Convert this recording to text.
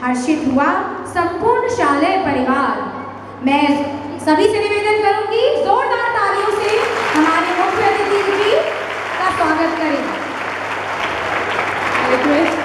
हर्षित हुआ संपूर्ण शालेय परिवार। मैं सभी से निवेदन करूंगी जोरदार तालियों से हमारे मुख्य अतिथि जी का स्वागत करें।